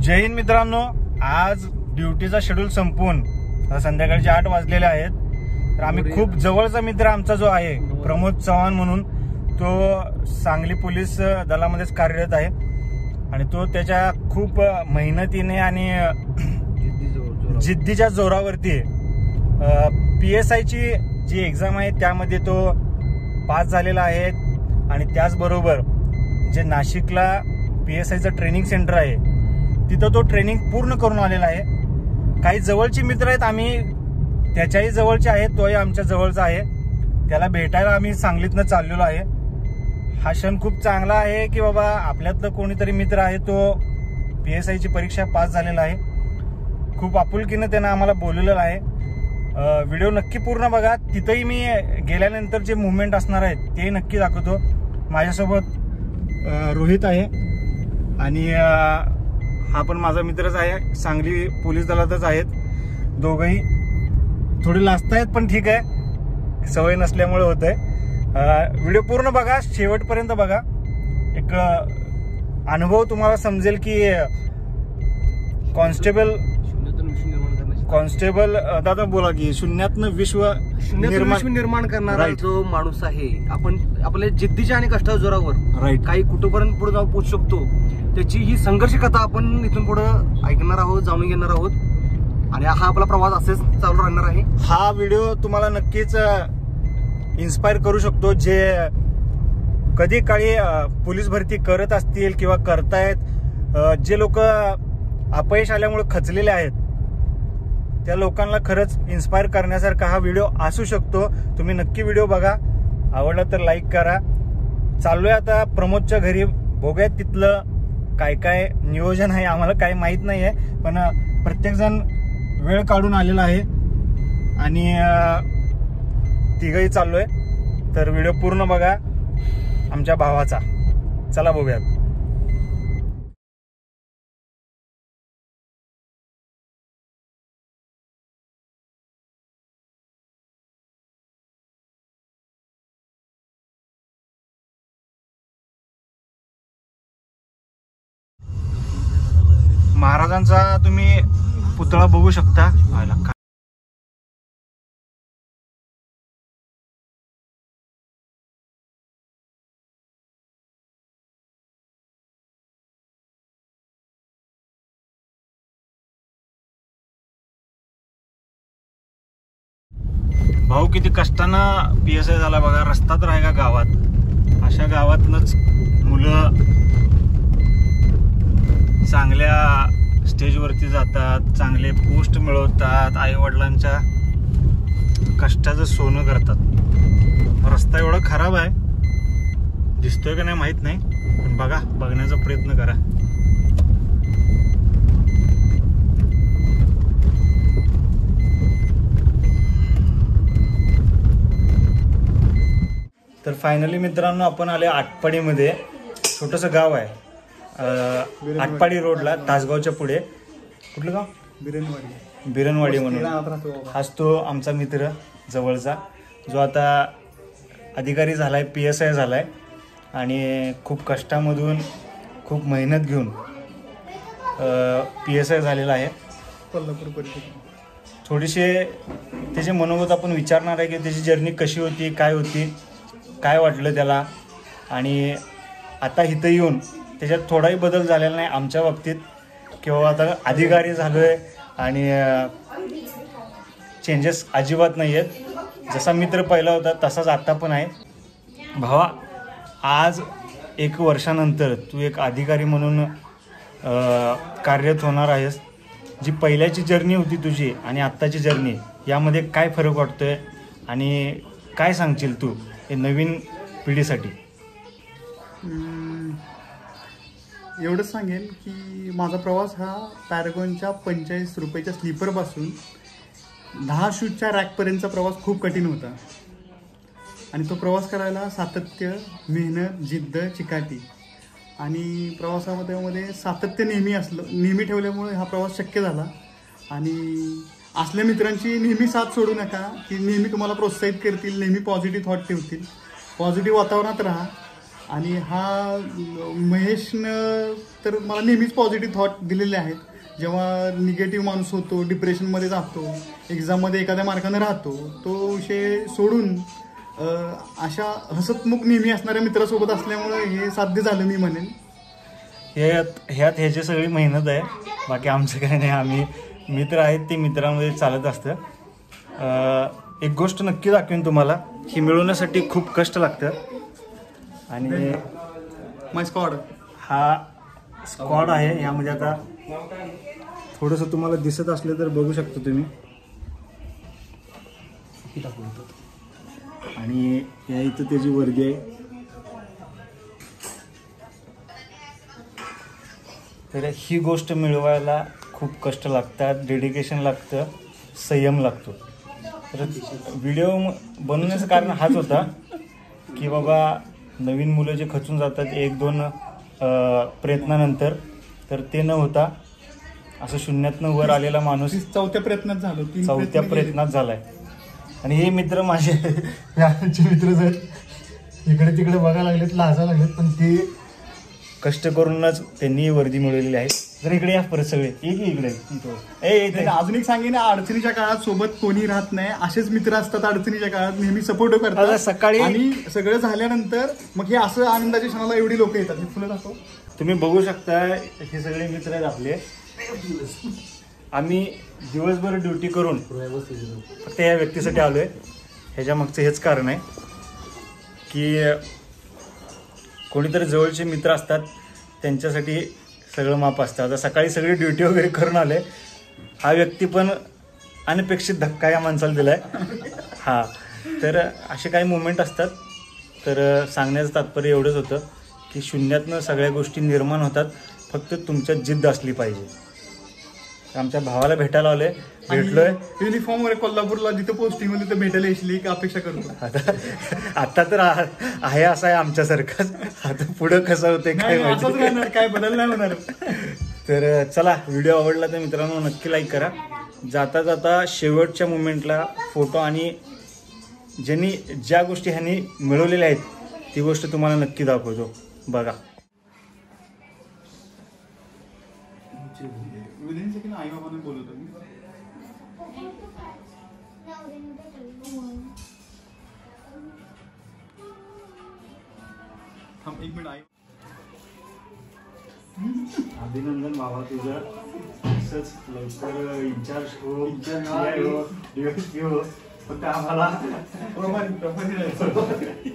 जय हिंद मित्रांनो, आज ड्युटीचा शेड्यूल संपून संध्याकाळचे 8 वाजलेले आहेत. तर आम्ही खूप जवळचा मित्र आमचा जो आहे प्रमोद चव्हाण म्हणून, तो सांगली पोलीस दलामध्येच कार्यरत आहे आणि तो त्याच्या खूप मेहनतीने आणि जिद्दीच्या जोरावरती PSI ची जी एक्झाम आहे त्यामध्ये तो पास झालेला आहे. आणि त्याचबरोबर जे नाशिकला PSIचं ट्रेनिंग सेंटर आहे तिथं तो ट्रेनिंग पूर्ण करून आलेला आहे. काही जवळचे मित्र आहेत, आम्ही त्याच्याही जवळचे आहेत, तोही आमच्या जवळचा आहे. त्याला भेटायला आम्ही सांगलीतनं चाललेलो आहे. हा क्षण खूप चांगला आहे की बाबा आपल्यातलं कोणीतरी मित्र आहे तो PSIची परीक्षा पास झालेला आहे. खूप आपुलकीनं त्यानं आम्हाला बोललेलं आहे. व्हिडिओ नक्की पूर्ण बघा. तिथंही मी गेल्यानंतर जे मुवमेंट असणार आहेत ते नक्की दाखवतो. माझ्यासोबत रोहित आहे आणि हा पण माझा मित्रच आहे, सांगली पोलीस दलातच आहेत. दोघंही थोडे लाजत आहेत पण ठीक आहे, सवय नसल्यामुळे होत आहे. व्हिडिओ पूर्ण बघा, शेवटपर्यंत बघा. एक अनुभव तुम्हाला समजेल की कॉन्स्टेबल दादा बोला की शून्यातनं विश्व निर्माण करणारा जो माणूस आहे, आपण आपल्या जिद्दीच्या आणि कष्टाच्या जोरावर काही कुठपर्यंत पुढे जाऊ पोहोचू शकतो, त्याची ही संघर्ष कथा आपण इथून पुढे ऐकणार आहोत, जाणून घेणार आहोत. आणि हा आपला प्रवास असेच चालू राहणार आहे. हा व्हिडिओ तुम्हाला नक्कीच इन्स्पायर करू शकतो. जे कधी काळी पोलीस भरती करत असतील किंवा करतायत, जे लोक अपयश आल्यामुळे खचलेले आहेत, त्या लोकांना खरंच इन्स्पायर करण्यासारखा हा व्हिडिओ असू शकतो. तुम्ही नक्की व्हिडिओ बघा, आवडला तर लाईक करा. चाललोय आता प्रमोदच्या घरी, बघूया तिथलं काय काय नियोजन आहे. आम्हाला काही माहित नाहीये, पण प्रत्येक जण वेळ काढून आलेला आहे आणि तिघही चाललोय. तर व्हिडिओ पूर्ण बघा आमच्या भावाचा. चला बघूयात. महाराजांचा तुम्ही पुतळा बघू शकता. भाऊ किती कष्टानं PSI झाला बघा. रस्ता तर आहे का गावात, अशा गावातनच मुलं चांगल्या स्टेजवरती जातात, चांगले पोस्ट मिळवतात, आई वडिलांच्या कष्टाचं सोनं करतात. रस्ता एवढा खराब आहे, दिसतोय का नाही माहित नाही, पण बघा, बघण्याचा प्रयत्न करा. तर फायनली मित्रांनो आपण आले आटपाडीमध्ये. छोटंसं गाव आहे, आटपाडी रोडला, तासगावच्या पुढे. कुठलं गाव? बिरनवाडी म्हणून. हाच तो आमचा मित्र जवळचा, जो आता अधिकारी झालाय, PSI झालाय आणि खूप कष्टामधून खूप मेहनत घेऊन PSI झालेला आहे. कोल्हापूर परिषद. थोडीशी त्याचे मनोगत आपण विचारणार आहे की त्याची जर्नी कशी होती, काय होती, काय वाटलं त्याला. आणि आता इथं येऊन त्याच्यात थोडाही बदल झालेला नाही आमच्या बाबतीत, किंवा आता अधिकारी झालोय आणि चेंजेस अजिबात नाही आहेत. जसा मित्र पहिला होता तसाच आत्ता पण आहे. भावा, आज 1 वर्षानंतर तू एक अधिकारी म्हणून कार्यरत होणार आहेस. जी पहिल्याची जर्नी होती तुझी आणि आत्ताची जर्नी, यामध्ये काय फरक वाटतोय आणि काय सांगशील तू हे नवीन पिढीसाठी? एवढंच सांगेन की माझा प्रवास हा पॅरागॉनच्या 45 रुपयाच्या स्लीपरपासून 10 शूजच्या रॅकपर्यंतचा प्रवास खूप कठीण होता. आणि तो प्रवास करायला सातत्य, मेहनत, जिद्द, चिकाटी आणि प्रवासामध्ये सातत्य नेहमी ठेवल्यामुळे हा प्रवास शक्य झाला. आणि असल्या मित्रांची नेहमी साथ सोडू नका की नेहमी तुम्हाला प्रोत्साहित करतील, नेहमी पॉझिटिव्ह थॉट ठेवतील. पॉझिटिव्ह वातावरणात राहा आणि हा महेशनं तर मला नेहमीच पॉझिटिव्ह थॉट दिलेले आहेत. जेव्हा निगेटिव्ह माणूस होतो, डिप्रेशनमध्ये जातो, एक्झाममध्ये एखाद्या मार्कानं राहतो, तो विषय सोडून अशा हसतमुख नेहमी असणाऱ्या मित्रासोबत असल्यामुळे हे साध्य झालं मी म्हणेन. ह्याची सगळी मेहनत आहे, बाकी आमचं काही नाही. आम्ही मित्र आहेत, ते मित्रांमध्ये चालत असतं. एक गोष्ट नक्की दाखवेन तुम्हाला, ही मिळवण्यासाठी खूप कष्ट लागतं. आणि माय स्क्वॉड, हा स्क्वॉड आहे. यामध्ये आता थोडंसं तुम्हाला दिसत असलं तर बघू शकता तुम्ही. आणि या इथं त्याची वर्दी आहे. तर ही गोष्ट मिळवायला खूप कष्ट लागतात, डेडिकेशन लागतं, संयम लागतो. तर व्हिडिओ बनवण्याचं कारण हाच होता की बाबा नवीन मुलं जे खचून जातात 1-2 प्रयत्नानंतर, तर ते न होता असं शून्यातनं वर आलेला माणूस 4थ्या प्रयत्नात झालो, 4थ्या प्रयत्नात झालाय. आणि हे मित्र माझे आमचे मित्रच आहेत, इकडे तिकडे बघायला लागलेत, लाजा लागलेत, पण ते कष्ट करूनच त्यांनी वर्दी मिळवलेली आहे. तर इकडे या परत सगळे इकडे. अजून एक सांगेन, अडचणीच्या काळात सोबत कोणी राहत नाही, असेच मित्र असतात अडचणीच्या काळात नेहमी सपोर्ट करतात. सकाळी आणि सगळं झाल्यानंतर मग हे असं आनंदाच्या क्षणाला एवढी लोक येतात. हे फुलं दाखव, तुम्ही बघू शकता, हे सगळे मित्र आहेत आपले. आम्ही दिवसभर ड्युटी करून फक्त या व्यक्तीसाठी आलोय. ह्याच्या मागचं हेच कारण आहे की कोणीतरी जवळचे मित्र असतात, त्यांच्यासाठी सगळं माप असतं. आता सकाळी सगळी ड्युटी वगैरे करून आले, हा व्यक्ती पण अनपेक्षित धक्का या माणसाला दिलाय. हा, तर असे काही मुवमेंट असतात. तर सांगण्याचं तात्पर्य एवढंच होतं की शून्यातनं सगळ्या गोष्टी निर्माण होतात, फक्त तुमच्यात जिद्द असली पाहिजे. आमच्या भावाला भेटायला आलोय, भेटलोय. युनिफॉर्म वगैरे कोल्हापूरला जिथे पोस्टिंग मध्ये तिथे भेटायला येशील का अपेक्षा करतो. आता तर आहे असं आहे आमच्यासारखंच. आता पुढं कसं होतंय काय माहिती, काय बदल नाही होणार. तर चला, व्हिडिओ आवडला तर मित्रांनो नक्की लाईक करा. जाता जाता शेवटच्या मुमेंटला फोटो आणि ज्या गोष्टी ह्यांनी मिळवलेल्या आहेत ती गोष्ट तुम्हाला नक्की दाखवतो, बघा. आई बाबांना बोलवतो मी. थांब 1 मिनिट. आई अभिनंदन बाबा तुझं, असंच लवकर इंचार्ज हो, फक्त आम्हाला